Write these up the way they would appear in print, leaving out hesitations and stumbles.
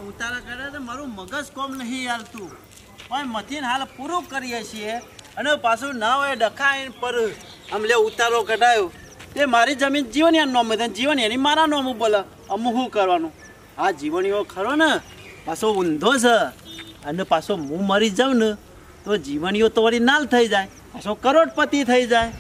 ઉતારા કરે તો મારું મગજ કોમ નહીં હાલતું પણ મથીને હાલ પૂરું કરીએ છીએ અને પાછું ના હોય ડખાઈને પર આમ લે ઉતારો કઢાયો તે મારી જમીન જીવણિયાનું નોમ હતું જીવણિયાની મારા નોમ બોલે અમુક શું કરવાનું આ જીવણીઓ ખરો ને પાછો ઊંધો છે અને પાછો હું મરી જાઉં ને તો જીવણીઓ તો વળી નાલ થઈ જાય પાછો કરોડપતિ થઈ જાય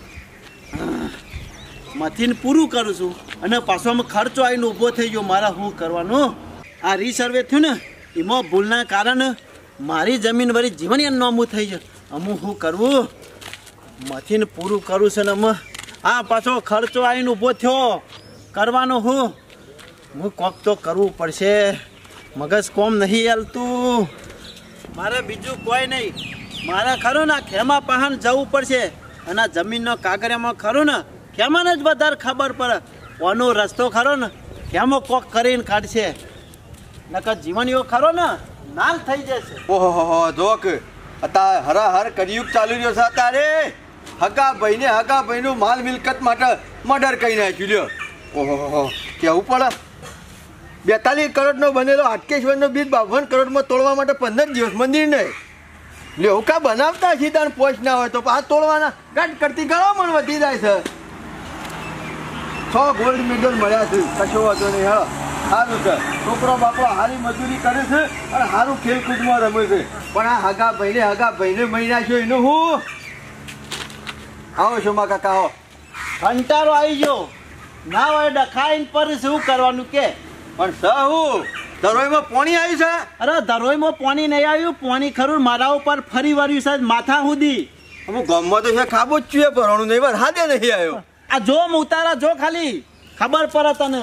મથીને પૂરું કરું છું અને પાછો અમે ખર્ચો આવીને ઊભો થઈ ગયો મારા શું કરવાનું આ રીસર્વે થયું ને એમાં ભૂલના કારણે મારી જમીન વળી જીવણીયાનું નોમું થઈ જાય અમુક શું કરવું મથીને પૂરું કરું છે ને અમે આ પાછો ખર્ચો આવીને ઊભો થયો કરવાનો હું કોક તો કરવું પડશે મગજ કોમ નહીં હાલતું મારે બીજું કોઈ નહીં મારે ખરું ને ખેમા પહાણ જવું પડશે અને જમીનનો કાગળિયામાં ખરું ને ખેમાને જ વધારે ખબર પડે કોનો રસ્તો ખરો ને ખેમો કોક કરીને કાઢશે નકર જીવણીઓ ખરો ને નાલ થઈ જશે ઓહો જોક અત્યારે હરાહર કળિયુગ ચાલુ રહ્યો છે અત્યારે હગા ભાઈનું માલ મિલકત માટે મર્ડર કરી નાખ્યું લ્યો ઓહો કેવું પડે 42 કરોડનો બનેલો હાટકેશ્વરનો બીજ 52 કરોડમાં તોડવા માટે 15 દિવસ મંદિર નહીં લ્યો કા બનાવતા છીએ તાર પોચ ના હોય તો આ તોડવાના ગાંઠ કરતી ગળો પણ વધી જાય છે 6 ગોલ્ડ મેડલ મળ્યા છે કશો વાંધો નહીં હા સારું છે છોકરો બાપો હારી મજૂરી કરે છે અને સારું ખેલકૂદમાં રમે છે પણ આ હગા ભાઈને મહિના છો એનું હું આવો શોમા કાકા આવો કંટાળો આવી ગયો ના હોય ડખાઈને પર શું કરવાનું કે પણ હું દરોઈમાં પાણી આવ્યું છે અરે દરોઈમાં પાણી નહીં આવ્યું પાણી ખરું મારા ઉપર ફરી વળ્યું છે માથા સુધી અમુક ગામમાં તો છે ખાબો જ છું ભરવાનું નહીં વાર હાથે નહીં આવ્યો આ જો ઉતારા જો ખાલી ખબર પડે તને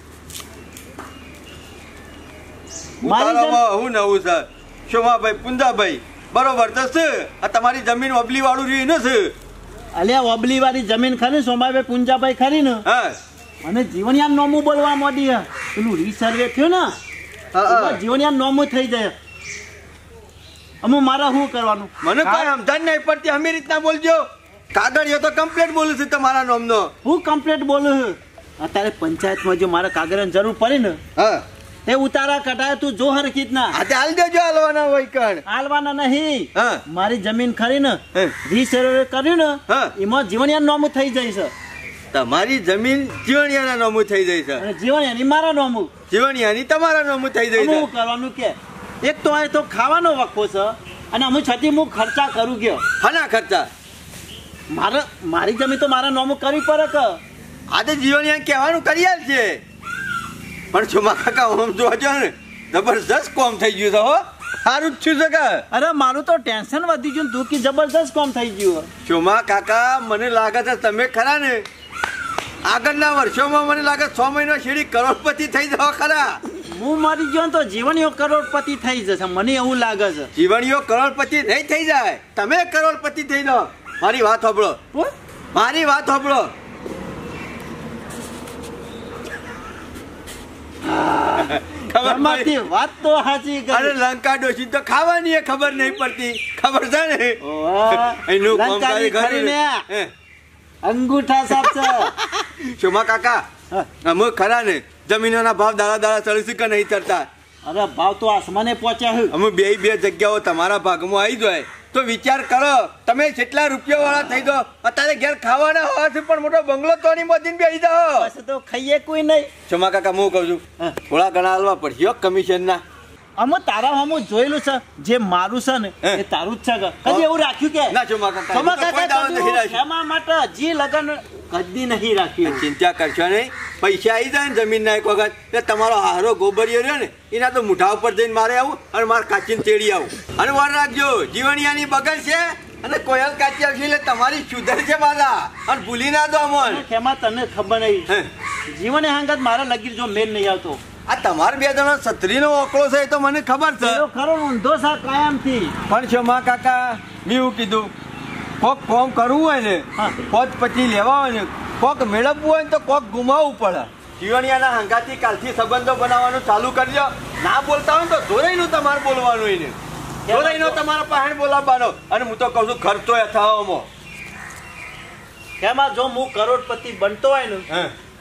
ઉતારામાં હું નવું છે શોમાભાઈ પુંજાભાઈ બરોબર તો છે આ તમારી જમીન ઓબલી વાળું રહ્યું ને છે અલ્યા ઓબલી વાળી જમીન ખરી સોમાભાઈ પુંજાભાઈ ખરી ને હા અને જીવણિયા નોમું બોલવા માંડી પેલું રીસર્વે થયું ને જીવણિયા નોમું થઈ જાય અમુ મારા શું કરવાનું મને કઈ સમજણ નહીં પડતી અમે રીતના બોલજો કાગળિયો તો કમ્પ્લીટ બોલું છું તમારા નામનો હું કમ્પ્લીટ બોલું અત્યારે પંચાયતમાં જો મારા કાગળની જરૂર પડે ને હા તે ઉતારા કઢાય તું જો હરખીત ના આજે હાલ દેજો હાલવાના હોય કણ હાલવાના નહીં હા મારી જમીન ખરી ને રીસર્વે કર્યું ને એમાં જીવણિયા નોમું થઈ જાય છે તમારી જમીન જીવણિયાના નામું થઈ જાય છે અને જીવણિયાની મારા નામું જીવણિયાની તમારા નામું થઈ જાય છે શું કરવાનું કે એક તો આ તો ખાવાનો વખો છે અને અમે છતી હું ખર્ચા કરું ગયો હાના ખર્ચા મારી જમીન તો મારા નામું કરવી પડે કે આજે જીવણિયા કહેવાનું કરી આલ છે પણ ચોમા કાકા આમ જોજો ને જબરજસ્ત કોમ થઈ ગયું છે હો સારું જ છું છે કે અરે મારું તો ટેન્શન વધી ગયું તું કે જબરજસ્ત કોમ થઈ ગયું ચોમા કાકા મને લાગે છે તમે ખરા ને આગળના વર્ષોમાં મને લાગે 6 મહિના શેરી કરોડપતિ થઈ જાવ ખરા હું મરી ગયો તો જીવણીઓ કરોડપતિ થઈ જશે મને એવું લાગે છે જીવણીઓ કરોડપતિ નહીં થઈ જાય તમે કરોડપતિ થઈ જાઓ મારી વાત સાંભળો વાત તો સાચી અરે લંકા ડોશી તો ખાવાની ખબર નહીં પડતી ખબર છે ને એનું અંગૂઠા સાફ છે શોમા કાકા અમે ખરા ને જમીનોના ભાવ દાડા ચડી કે નહીં ચડતા અરે ભાવ તો આસમાને પહોંચ્યા અમે બે જગ્યાઓ તમારા ભાગમાં આવી જાય તો વિચાર કરો તમે જેટલા રૂપિયા વાળા થઈ દો અત્યારે ઘેર ખાવાના હોવાથી પણ મોટો બંગલો તો ની મોદીને બેસી જાઓ તો ખાઈએ કોઈ નહીં શોમા કાકા હું કહું છું થોડા ઘણા હાલવા પડશે કમિશન ના અમે તારા હમું જોયેલું છે જે મારું છે ને એ તારું જ છે કદી એવું રાખ્યું કે ના શોમા કાકા એમાં માટે હજી લગન કદી નહીં રાખ્યું ચિંતા કરશો નહીં પૈસા આવી જાય ને જમીન ના એક વખત એટલે તમારો હારો ગોબરિયો રહ્યો ને એના તો મુઠા ઉપર જઈને મારે આવું અને મારે કાચીને તેડી આવું અને વાર રાખજો જીવણિયાની બગડ છે અને કોયલ કાચી આવશે એટલે તમારી સુધર છે બાલા અને ભૂલી ના દો અમન એમાં તને ખબર નહીં જીવન હાંગત મારા લગી જો મેલ નહીં આવતો આ તમારે બે જણા છત્રીનો ઓકળો છે એ તો મને ખબર છે ખરો ઊંધો સા કાયમથી પણ શોમા કાકા મેં એવું કીધું કોક કોમ કરવું હોય ને પોત પછી લેવા હોય ને કોક મેળવવું હોય ને તો કોક ગુમાવવું પડે જીવણિયાના હંગાથી કાલથી સંબંધો બનાવવાનું ચાલુ કરજો ના બોલતા હોય ને તો જોરાઈનું તમારે બોલવાનું એને જોરાઈનો તમારા પાસે બોલાવવાનો અને હું તો કહું છું ખર્ચો યથાવમાં કેમાં જો હું કરોડપતિ બનતો હોય ને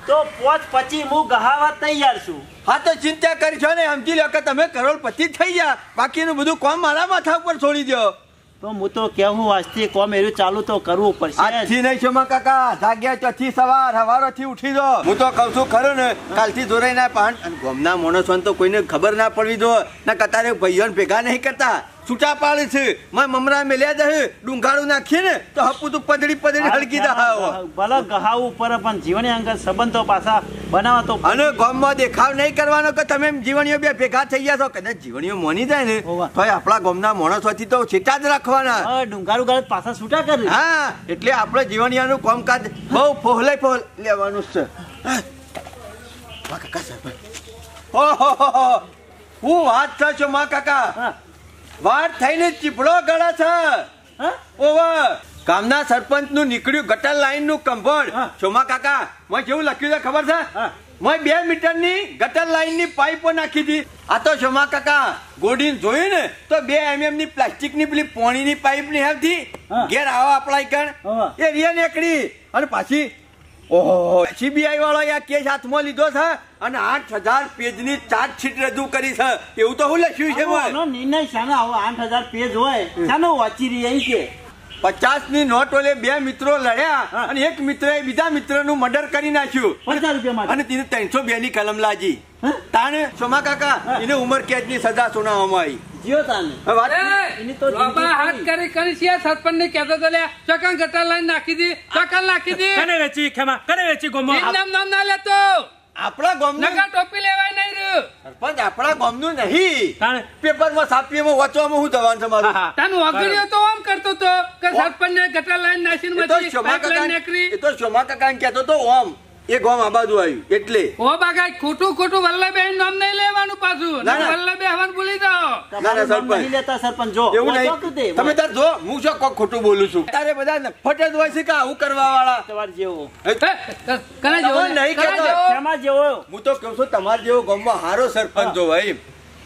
તો 5-25 હું ગહાવા તૈયાર છું. હા તો ચિંતા કરી છો ને, સમજી લો કે તમે કરોડપતિ થઈ ગયા, બાકીનું બધું કામ મારા માથા ઉપર છોડી દો. તો હું તો કેવું આજથી કોમ એરું ચાલુ તો કરવું પડશે. આજથી નહીં શોમા કાકા, જાગ્યા ચોથી સવારથી ઉઠી દો. હું તો કઉ છું ખરું ને, કાલથી જોરાઈ ના પાન અને ગામના માણસો તો કોઈને ખબર ના પડવી દો ના. કતારે ભાઈઓને ભેગા નહીં કરતા, છૂટા પાડે છે. મેં મમરા મેલ્યા દે ડુંગાળું નાખીએ ને તો હપું તું પદડી હલકી દા. ભલે ગહાવું ઉપર પણ જીવની અંગત સંબંધો પાછા બનાવવા તો. અને ગામમાં દેખાવ નહીં કરવાનો કે તમે જીવણીઓ બે ભેગા થઈ ગયા છો. કદાચ જીવણીઓ મોની જાય ને તો આપણા ગામના માણસોથી તો છેટા જ રાખવાના. ડુંગાળું ગાળે પાછા છૂટા કરી. હા, એટલે આપણે જીવણીયાનું કામકાજ બહુ ફોહલે લેવાનું છે. ઓહો, હું વાત છે છો મા કાકા, વાત થઈને ચીપડો ગળે છે. ઓવા ગામના સરપંચ નું નીકળ્યું ગટર લાઈન નું કંભોળ. સોમા કાકા મેં કેવું લખ્યું છે ખબર છે? મેં 2 મીટરની ગટર લાઈન ની પાઇપો નાખી હતી. આ તો સોમા કાકા ગોડીને જોયું ને તો 2 mm ની પ્લાસ્ટિક ની પેલી પોણી ની પાઇપ ની હતી ઘેર આવા અપ્લાય કર એ રિયા નીકળી. અને પાછી ઓહો, CBI વાળો આ કેસ હાથમાં લીધો છે અને 8000 પેજની ચાર્જશીટ રજૂ કરી છે. એવું તો હું લખ્યું છે. નિર્ણય શાનો આવો 8000 પેજ હોય શાનો વાંચી રહી કે 50 ની નોટ ઓલે 2 મિત્રો લડ્યા અને એક મિત્રએ બીજા મિત્રનું મર્ડર કરી નાખ્યું. 50 રૂપિયા માટે. અને તેને 302 ની કલમ લાગી. તાણે સોમા કાકા એને ઉંમર કેદ ની સજા સુનાવવામાં આવી. જીઓ તાને એની તો હાથ કરી છે. સરપંચ ને કહેતો તો લે ચોકન ગટર લાઈન નાખી દી, ચોકન નાખી દી. કને વેચી ખેમા, કને વેચી ગોમો. નામ ના લેતો. આપણા ગામનું નકા ટોપી લેવાય નહીં રહ્યું. સરપંચ આપણા ગામનું નહીં. પેપરમાં છાપીમાં વાંચવામાં હું દવાનું છે મારું. તાનું અગડ્યો તો આમ કરતો તો કે સરપંચ ને ગટર લાઈન નાખીને મચી પાઇપલાઈન નીકળી. એ તો સોમા કાકા કહેતો તો ઓમ એ ગામ આ બાજુ આવ્યું એટલે. ઓ બાગા ખોટું વલ્લભબેન નામ નહીં લેવાનું પાછું. વલ્લભે હવન ભૂલી જાઓ. ના સરપંચ લેતા સરપંચ જો એવું નહીં. તમે તાર જો હું શું ખોટું બોલું છું. તારે બધા ફટે જ હોય છે કે આવું કરવા વાળા. તમાર જેવો કને જેવો નહીં કહેતો. શેમાં જેવો હું તો કહું છું તમાર જેવો ગામમાં હારો સરપંચ જો ભાઈ.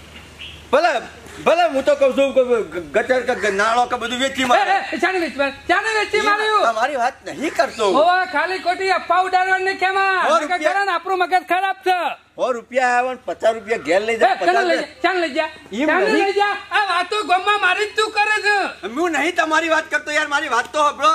ભલે હું તો કહું છું ગટર કે નાળો કે બધું વેચી મારે. ચાને વેચી માર્યું. તમારી વાત નહીં કરતો. ઓ ખાલી ખોટી અફવા ઉડાડવાની ને કેમાં આપણું મગજ ખરાબ છે. 100 રૂપિયા આવે 50 રૂપિયા ઘેર લઈ જા. ચાલ લઈ જા. આ વાતો ગામમાં મારી જ તું કરે છે. હું નહીં તમારી વાત કરતો યાર, મારી વાત તો સાંભળો.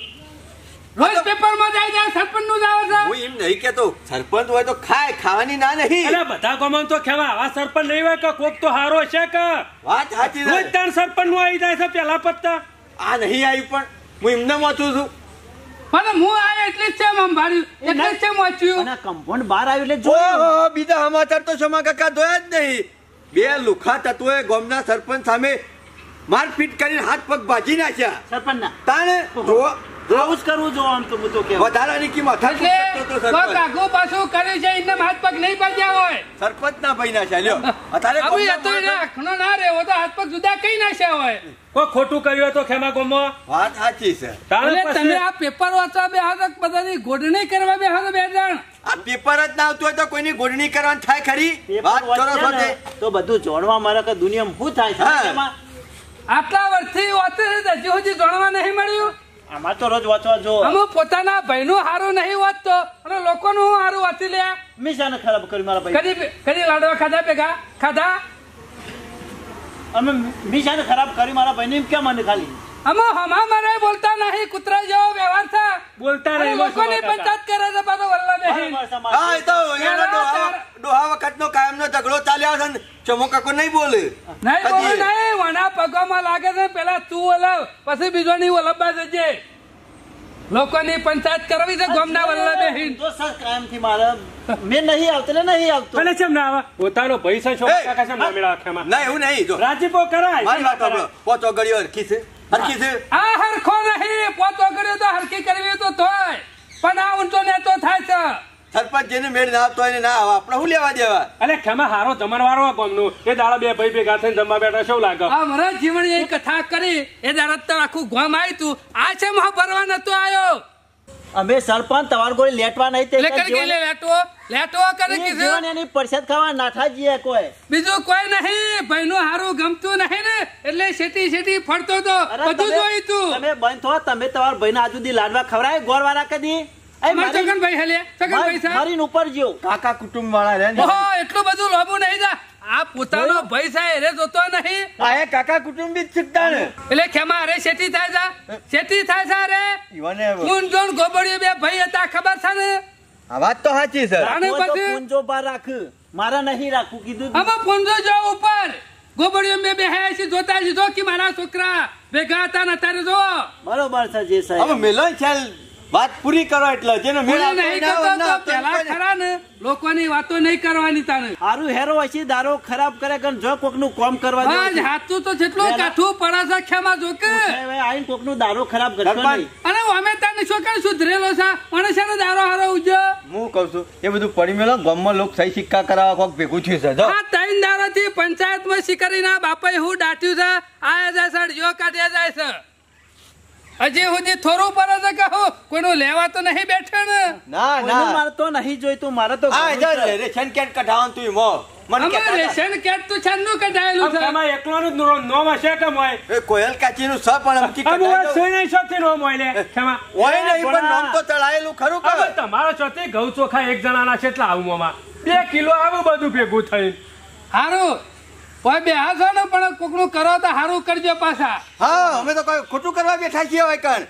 રોજ પેપરમાં જાય સરપંચ નું જ આવે છે. હું એમ નહીં કેતો સરપંચ હોય તો ખાવાની ના નહીં. અરે બધા ગામમાં તો ખેમા આવા સરપંચ નહીં હોય કે કોક તો હારો છે કે. વાત સાચી રોજ તાર સરપંચ નું આવી જાય છે પેલા પત્તા. આ નહીં આવી પણ હું એમને વાંચું છું. પણ હું આ એટલે જ છે ભાડ્યું એટલે જ છે વાંચ્યું. અને કમ્પાઉન્ડ બહાર આવ્યું એટલે જોયું. ઓહો, બીજા સમાચાર તો સોમા કાકા જોયા જ નહીં. 2 લુખા તત્વોએ ગામના સરપંચ સામે મારપીટ કરીને હાથ પગ ભાજી નાખ્યા. સરપંચ ના તાણે જો આવું જ કરવું જો આમ તો હું તો કેવું વધારાની કિંમત આગો પાછું કરે છે. એમને હાથ પગ નહીં બાજ્યા હોય. સરપંચ ના ભાઈ ના ચાલ્યો અત્યારે ના રે તો હાથ પગ જુદા કઈ નાખ્યા હોય. કોઈ ખોટું કર્યું તો ખેમા ગોમો. વાત સાચી છે. તમે આ પેપર વાંચવા બે હાથ બધાની ગોઠવણી કરવા બે હાથ 2 જણ. આ પેપર જ ના આવતું હોય તો કોઈની ગોઠવણી કરવાની થાય ખરી? વાત કરો છો તો બધું જોડવા મારે કે દુનિયામાં શું થાય છે. આટલા વર્ષથી વાંચે છે હજી સુધી જાણવા નહીં મળ્યું. આમાં તો રોજ વાંચવા જો અમે પોતાના ભાઈનું હારું નહીં વાંચતો અને લોકોનું હારું વાંચી લે. મીસાને ખરાબ કરી મારા ભાઈ. કદી લાડવા ખાધા ભેગા ખાધા. અમે મીસાને ખરાબ કરી મારા ભાઈ ને કેમ મને ખાલી અમે હમા મને બોલતા નહીં. કૂતરા જેવો વ્યવહાર છે. બોલતા નહીં. લોકોની પંચાયત કરે છે પાછો વલ્લભ. હા, એ તો ડોહા વખતનો કાયમનો ઝઘડો ચાલ્યો છે ને ચમો કાકો નહીં બોલે. નહીં બોલે નહીં. વના પગોમાં લાગે છે. પેલા તું ઓલવ પછી બીજો ની ઓલવવા જજે. લોકોની પંચાયત કરવી છે ગામના વલ્લભ. તો સર કાયમથી મારે મેં નહીં આવતો ને નહીં આવતો. ભલે કેમ ના આવે પોતાનો ભાઈ છે છો કાકા છે મામેડા ખેમા. ના એવું નહીં. જો રાજીપો કરાય. મારી વાત સાંભળો. પોતો ગળ્યો હરખી છે. આ હરખો નહીં. પોતો ગળ્યો તો હરખી કરવી તો થાય પણ આ ઊંચો ને તો થાય છે. સરપંચ જેને મેળ ના આવતો હોય ને ના આવે આપણે શું લેવા દેવા. અરે ખેમા હારો જમણવારો ગામનું એ દાડા 2 ભાઈ ભેગા થઈને જમવા બેઠા શું લાગે. આ મારા જીવન એ કથા કરી એ દાડા તો આખું ગામ આવ્યું તું. આ છે મહ ભરવા નતો આવ્યો. અમે સરપંચ તમાર કોઈ લેટવા નહીં તે લેટો કરે કે જીવન એની પરસેત ખાવા નાઠા જીએ કોઈ બીજું કોઈ નહીં. ભાઈનું હારું ગમતું નહીં ને એટલે સેટી ફરતો તો બધું જોઈ તું. તમે બંધ થો. તમે તમારા ભાઈને આજુદી લાડવા ખવડાય ગોળવાળા કદી અમાર છગનભાઈ હેલે છગનભાઈ સાહેબ મારી ઉપર જ્યો કાકા કુટુંબ વાળા રે ને ઓહો એટલું બધું લોબુ નહીં જા આ પોતાનો ભાઈ સાહેબ રે જોતો નહીં આ એ કાકા કુટુંબ બી છીકતા ને એટલે ખેમા અરે શેઠી થાય છે શેઠી થાય છે રે ઈવને કુન જોન ગોબડિયો બે ભાઈ હતા ખબર છે ને આ વાત તો સાચી સર આને હું તો પછી પૂંજો પર રાખ મારા નહીં રાખું કીધું આમાં પૂંજો જો ઉપર ગોબડિયો બે હે છે જોતા જ જો કે મારા છોકરા ભેગા હતા ને અત્યારે જો બરોબર છે જે સાહેબ હવે મેલો ચાલ વાત પૂરી કરો એટલે જેનો મેળ પૂરી આવતો નહીં ના કરતો હોય તો ના, પેલા તેમ ખરા ને લોકોની વાતો નહીં કરવાની તાને હારું હેરો હશે દારો ખરાબ કરે કે જો કોકનું કોમ કરવા આજ દેવું હાથું તો જેટલું કાઠું પડે છે ખેમા જો કે આઈને કોકનું દારો ખરાબ કરતો સરપંચ. નહીં અને અમે તને શું કઈ સુધરેલો છે મને છે ને દારો હારો ઉજો હું કહું છું એ બધું પડી મેલો ગામમાં લોક સહી સિક્કા કરાવવા કોક ભેગું થયું છે જો આ ત્રણ દારોથી પંચાયતમાં શિકારીના બાપાએ હું દાટ્યું છે આ જાય સર જો કાઢ્યા જાય છે હજી સુધી થોડું પડે છે કે હું કોઈનું લેવા તો નહીં બેઠે ને ના કોઈનું ના મારે તો નહીં જોઈતું મારે તો આ ઘણું જો છે. રેશન કાર્ડ કઢાવવાનું તું મો મને અમાર કહેતા હતા. રેશન કાર્ડ તો છાનનું કઢાયેલું છે એમાં એકલાનું જ નોમ હશે કે મોય એ કોયલ કાચીનું સ પણ અમથી આ કઢાઈ મોય દઉં. સોય નહીં શોથી નોમ હોય લે ખેમા હોય નહીં પણ પણ નામ તો ચડાયેલું ખરું કે હવે તમારો ચોથી ઘઉં ચોખા એક જણાના છે એટલા આવું મોમાં 2 કિલો આવું બધું ભેગું થઈને હારું કોઈ બે હાસો ને પણ કોકનું કરો તો હારું કરજો પાછા હા અમે તો કોઈ ખોટું કરવા બેઠા છીએ હવે કણ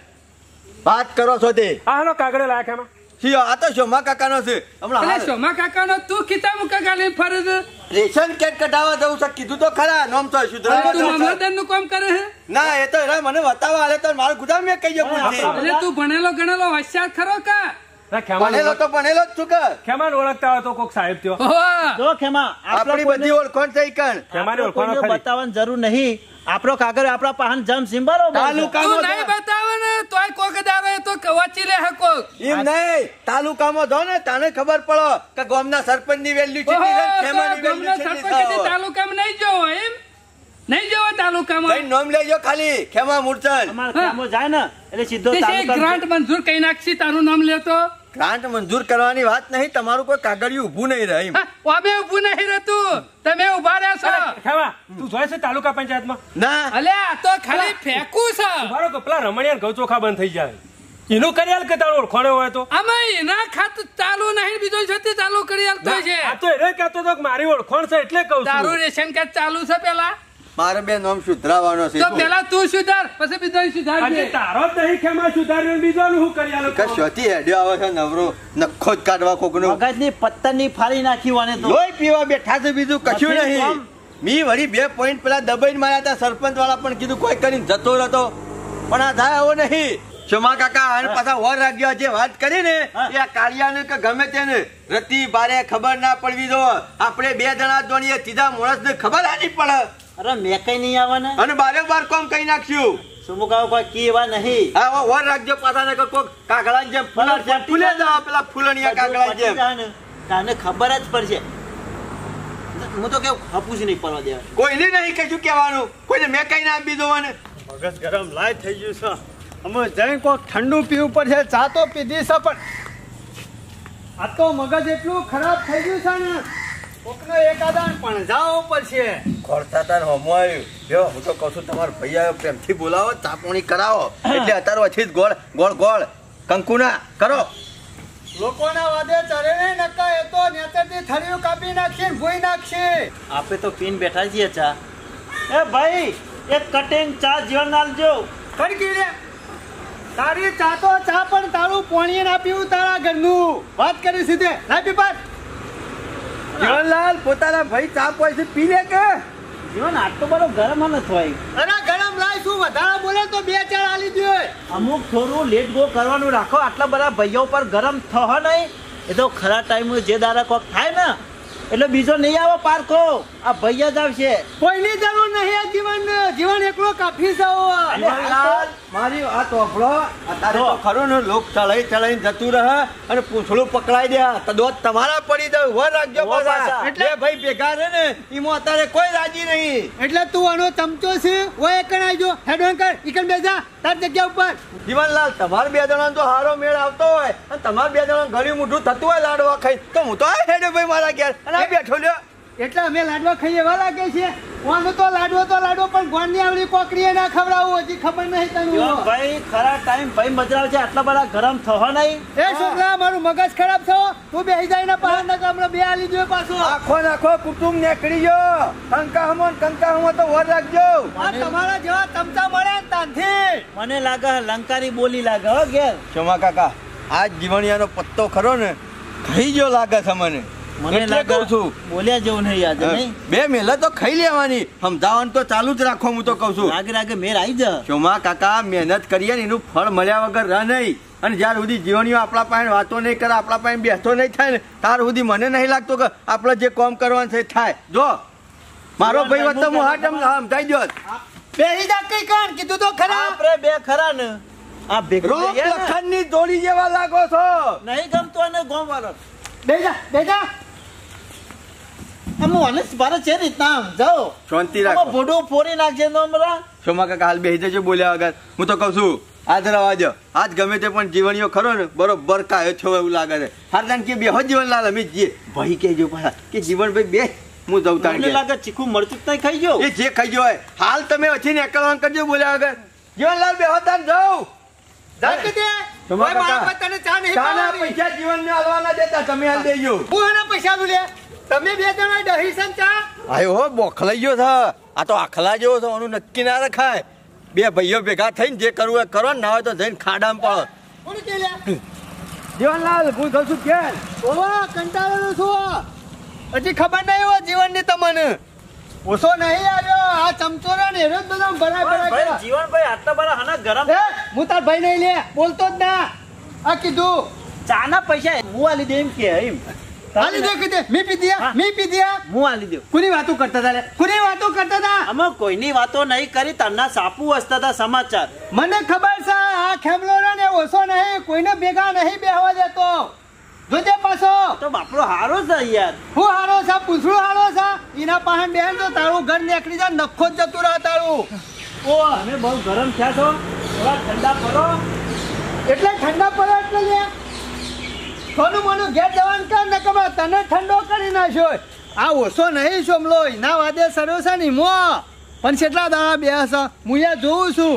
વાત કરો છો તે આનો કાગડે લાયા ખેમા સિયો આ તો શોમા કાકાનો છે હમણાં એટલે હાલ. સોમા કાકાનો તું ખીતા મુકા ગાલી ફરે છે રેશન કાર્ડ કઢાવવા જવું છે કીધું તો ખરા નામ તો સુધરાવા તું જવું છે. મામલતદારનું કામ કરે છે ના એ તો એરા મને બતાવવા આલે તો મારું ગુદામ મેં કહીએ પૂછતી એટલે તું ભણેલો ગણેલો હોશિયાર ખરો કા ભણેલો તો ભણેલો જ છું કે ખેમાને ઓળખતા હોય તો કોક સાહેબ થયો ઓહો. જો ખેમા આપણી બધી ઓળખોણ થઈ કણ ખેમાને ઓળખવાનો કોઈને ખરી બતાવવાની જરૂર નહીં આપણો કાગળ આપણા પાહન જમ સિંબારો તાલુકામાં તું નહીં બતાવે ને તોય કોક દાવે તો વચ્ચી લે હકો એમ નહીં તાલુકામાં જો ને તાને ખબર પડો કે ગામના સરપંચ ની વેલ્યુ છે ખેમાની વેલ્યુ છે તાલુકામાં નહીં જોવો એમ નહીં જોવો તાલુકામાં કઈ નામ લેજો ખાલી ખેમા મૂર્છન અમારા કામો જાય ને એટલે સીધો તે છે તાલુકા ગ્રાન્ટ મંજૂર કઈ નાખશી તારું નામ લેતો ગ્રાન્ટ મંજૂર કરવાની વાત નહીં તમારું કોઈ કાગળિયું ઊભું નહીં રહે એમ. અમે ઉભું નહીં રહેતું તમે ઉભા રહ્યા છો ખેમા તું જોયે છે તાલુકા પંચાયતમાં ના અલે આ તો ખાલી ફેંકું છે મારો કે પેલા રમણિયા ઘઉં ચોખા બંધ થઈ જાય એનું કરી આલ કે તારો ઓળખોણો હોય તો અમે એના ખાતું ચાલુ નહીં બીજો છે ચાલુ કરી આલતો છે આ તો એને કહેતો હતો કે મારી ઓળખોણ છે એટલે કહું તારું છું રેશન કાર્ડ ચાલુ છે પેલા મારે બે નામ સુધરાવાનો છે તો પેલા તું સુધાર પછી બીજો આજે સુધારજે તારો જ નહીં ખેમા સુધાર્યો બીજોનું શું કરી આલો કે શોથી હેડ્યો આવે છે નવરો નખો જ કાઢવા કોકનો મગજની પત્તરની ફાડી નાખી વાને તો લોહી પીવા બેઠા છે બીજું કશું નથી નહીં કોમ. મી વળી 2 પોઈન્ટ પેલા દબાઈને માર્યા હતા સરપંચ વાળા પણ કીધું કોઈ કરીને જતો રહેતો પણ આ થાય આવો નહીં શોમા કાકા આને પાછા વર રાખ્યો જે વાત કરી ને હા. એ આ કાળિયાને કે ગમે તેને રતિ બારે ખબર ના પડવી દો આપણે 2 જણા દોણીએ સીધા માણસને ખબર આ નહીં પડે અરે મેં કઈ નહીં આવવાને અને બારે બાર કોમ કઈ નાખ્યું સુમુકાઓ કોઈ કી એવા નહીં હા વર રાખજો પાછા ને કોક કાગળાની જેમ ફૂલા જેમ ફૂલે જવા પેલા ફૂલણિયા કાગળાની જેમ કાને ખબર જ પડશે હું તો કેવું હપુસ નહીં પડવા દેવા કોઈને નહીં કશું કહેવાનું કોઈને મેં કઈ ના આપી દો ને મગજ ગરમ લાય થઈ ગયું છે અમે જઈને કોક ઠંડુ પીવું પડશે ચા તો પીધી છે પણ આ તો મગજ એટલું ખરાબ થઈ ગયું છે ને કોકનો એકાદાન પણ જાવો પડશે ખોરતા તાર હમો આવ્યું જો હું તો કહું છું તમારા ભાઈ આવ્યો પ્રેમથી બોલાવો ચાપણી કરાવો એટલે અત્યારે પછી જ ગોળ ગોળ ગોળ કંકુના કરો લોકોના વાદે ચરે નહીં નકા એ તો નેતરથી થળિયું કાપી નાખશે ને ભૂઈ નાખશે આપણે તો પીન બેઠા છીએ ચા એ ભાઈ એક કટિંગ ચા જીવન આલજો કડકી રે તારી ચા તો ચા પણ તારું પોણીએ ના પીવું તારા ઘરનું વાત કરી સીધે ના પીપાત જીવનલાલ પોતાના ભાઈ ચા પૈસે પી લે કે જીવન આટલો બધો ગરમ ન થાય અરે ગરમ લાય શું વધારે બોલે તો 2-4 આલી દે અમુક થોડું લેટ ગો કરવાનું રાખો આટલા બધા ભાઈઓ પર ગરમ થયો નહીં એ તો ખરા ટાઈમ જે દારા કોક થાય ને એટલે બીજો નહીં આવે પારખો આ ભાઈ જ આવશે કોઈની જરૂર નહીં આ જીવન જીવન એકલો કાફી જાઓ જીવનલાલ મારી વાત ઓફળો અત્યારે તો ખરું ને લોક ચલાઈ ચલાઈને જતું રહે અને પૂંછડું પકડાઈ દે તો દોત તમારા પડી દે વર રાખજો વો પાછા પાછા. એટલે ભાઈ ભેગા રહે ને એમાં અત્યારે કોઈ રાજી નહીં એટલે તું આનો ચમચો છે ઓય એકણ આવજો હેડોન કર ઈકણ બેજા તાર જગ્યા ઉપર જીવનલાલ તમાર 2 જણાનો તો હારો મેળ આવતો હોય અને તમાર 2 જણા ઘડી મૂઠું થતું હોય લાડવા ખાઈ તો હું તો આ હેડે ભાઈ મારા ઘેર અને આ બેઠો લ્યો એટલે અમે લાડવા ખાઈએ એવા લાગે છે. ઓનું તો લાડવો પણ ગોળની આવડી કોકરીએ ના ખવડાવું, હજી ખબર નહીં તને. ભાઈ ખરા ટાઈમ ભાઈ મજરાવ છે, આટલા બધા ગરમ થવા નહીં. એ છોકરા મારું મગજ ખરાબ થયો, તું બેસી જાય ને પહાડ ના હમણાં બે આલી દો પાછો. આખો કુટુંબ નીકળી ગયો. કંકા હમો તો વર રાખજો. આ તમારા જેવા તમતા મળે ને તાનથી. મને લાગે લંકારી બોલી લાગે હો ઘેર. શોમા કાકા આ જીવણિયાનો પત્તો ખરો ને ખાઈ ગયો લાગે છે મને. મને એટલે લાગે કહું છું બોલ્યા જેવું નહીં આજે નહીં. બે મેલા તો ખાઈ લેવાની, સમજાવવાનું તો ચાલુ જ રાખો. હું તો કહું છું લાગે મેર આવી જા. શોમા કાકા મહેનત કરીએ ને એનું ફળ મળ્યા વગર રહ નહીં. અને જ્યાર સુધી જીવણીઓ આપણા પાસે વાતો નહીં કરે, આપણા પાસે બેસતો નહીં થાય ને ત્યાર સુધી મને નહીં લાગતું કે આપણે જે કામ કરવાનું છે થાય. જો મારો ભાઈ વચ્ચે હું હાથ સમજાઈ દો. બેસી જા કઈ કાન કીધું તો ખરા. આપણે બે ખરા ને આ ભેગું રોપ થઈએ ને. લખનની દોડી જેવા લાગો છો. નહીં ગમતો અને ગોમ વાળો બેસી જા. અમે ઓનેસ બારે છે રીતના જાઓ શાંતિ રાખો. ભોડું ફોડી નાખજે નો મરા. શોમા કાકા હાલ બેસી જજો બોલ્યા વગર. હું તો કહું છું આજ રવાજ આજ ગમે તે પણ જીવણીઓ ખરો ને બરોબર કાયો છો એવું લાગે છે. હારદાન કે બે હો જીવનલાલ અમે જઈએ ભાઈ કહેજો પાછા કે જીવનભાઈ બે હું જઉં તાણ મને લાગે ચીખું મરચું નહીં ખાઈ ગયો. એ જે ખાઈ ગયો હોય હાલ તમે ઓછી નીકળવાનું કરજો બોલ્યા વગર. જીવનલાલ બે હોતા જાઉં. ધાકે દે. શોમા કોઈ મારા કાકા પર તને ચા નહીં ચાના પાડવાની. પૈસા જીવનને હાલવાના દેતા તમે હાલ દેજો. હું એના પૈસા લું લે. તમે બે જણા દહી સન ચા. આયો હો બોખલાઈ ગયો છે. આ તો આખલા જેવો છે, આનું નક્કી ના રખાય. બે ભાઈઓ ભેગા થઈને જે કરવું એ કરો ને, ના હોય તો જઈને ખાડામાં પડો. કોણ કે લે. જીવનલાલ હું કહું છું કે ઓવા કંટાળેલો છું. હજી ખબર નહીં હોય જીવનની તમને. ઓછો નહીં આવ્યો આ ચમચોરા ને હેરો બધા ભરાય ભાઈ જીવનભાઈ આટલા બધા હના ગરમ હું તાર ભાઈ નહીં લે બોલતો જ ના. આ કીધું ચાના પૈસા હું આલી દે એમ કે એમ હાલી દે કીધે મી પી દિયા હું આલી દઉં. કોની વાતો કરતા હતા લે કોની વાતો કરતા હતા. અમે કોઈની વાતો નહીં કરી, તરના સાપુ હસતા હતા સમાચાર. મને ખબર છે આ ખેમલો ને ઓછો નહીં કોઈને ભેગા નહીં બેહવા દેતો. જોજે પાછો તો બાપડો હારો છે યાર. હું હારો છે પૂછડું હારો છે એના પાસે બેન તો તારું ઘર નીકળી જાય નખો જ જતું રહે તારું. ઓ અમે બહુ ગરમ થયા છો, થોડા ઠંડા પડો. એટલે ઠંડા પડે એટલે લે થોડું મને ઘેર જવાનું કર ને કમા તને ઠંડો કરી નાખ્યો. આ ઓછો નહીં સોમલો એના વાદે સર્યો છે ને મો પણ કેટલા દાડા બે છે હું યા જોઉં છું.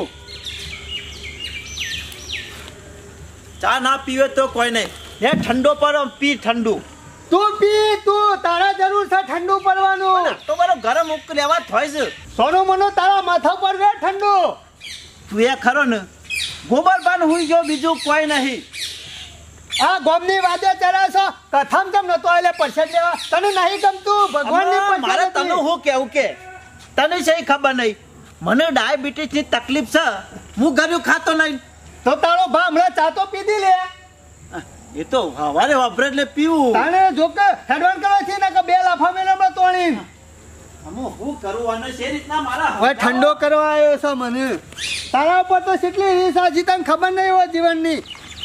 ચા ના પીવે તો કોઈ નહીં, લે ઠંડો પડો પી ઠંડુ. તું પી તું તારા જરૂર છે ઠંડુ પડવાનું. તો બરો ગરમ ઉક લેવા થાય છે. સોનું મનો તારા માથા પર રે ઠંડુ. તું એ ખરો ને ગોબર બાન હુઈ ગયો, બીજું કોઈ નહીં. આ ગોમની વાદે ચડાશો કથામ કેમ નતો એટલે પરસેટ લેવા તને નહીં ગમતું ભગવાનની મારે તને હું કેવું કે તને સહી ખબર નહીં. મને ડાયાબિટીસ ની તકલીફ છે, હું ગળ્યું ખાતો નહીં. તો તારો ભા હમણાં ચા તો પીધી લે. એ તો હવારે વાપરે એટલે પીવું. તાણે જો કે હેડવાન કરવા છે ને કે બે લાફા મેં હમણાં તોડી. હું કરું અને છે રીતના મારા હવે ઠંડો કરવા આવ્યો છે મને. તારા ઉપર તો કેટલી રીસ આજી તને ખબર નહીં હોય જીવનની.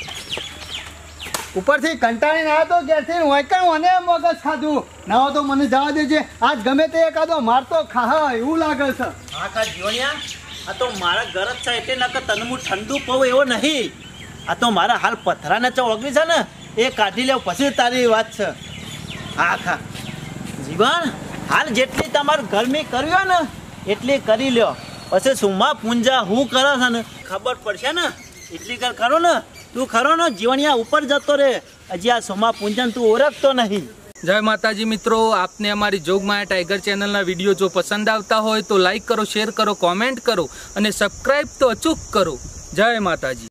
ઉપરથી કંટાળીને આવ્યો તો ઘેરથી વાંકણ મને મગજ ખાધું ના હોય તો મને જવા દેજે. આજ ગમે તે એકાદો મારતો ખા એવું લાગે છે. હા કા જીવણિયા, આ તો મારા ગરજ છે એટલે ના કે તને હું ઠંડુ પવું એવો નહીં. આ તો મારા હાલ પથરાના ચા ઓગળી છે ને એ કાઢી લેવ પછી તારી વાત છે. હા ખા જીવન હાલ જેટલી તમારે ગરમી કરવી હોય ને એટલી કરી લ્યો. પછી સુમા પૂંજા હું કરે છે ને ખબર પડશે ને એટલી કર ખરો ને તું ખરો ને જીવણિયા ઉપર જતો રે. હજી આ સુમા પૂંજન તું ઓળખતો નહીં. જય માતાજી મિત્રો, આપને અમારી જોગમાયા ટાઈગર ચેનલના વિડીયો જો પસંદ આવતા હોય તો લાઈક કરો, શેર કરો, કોમેન્ટ કરો અને સબસ્ક્રાઈબ તો અચૂક કરો. જય માતાજી.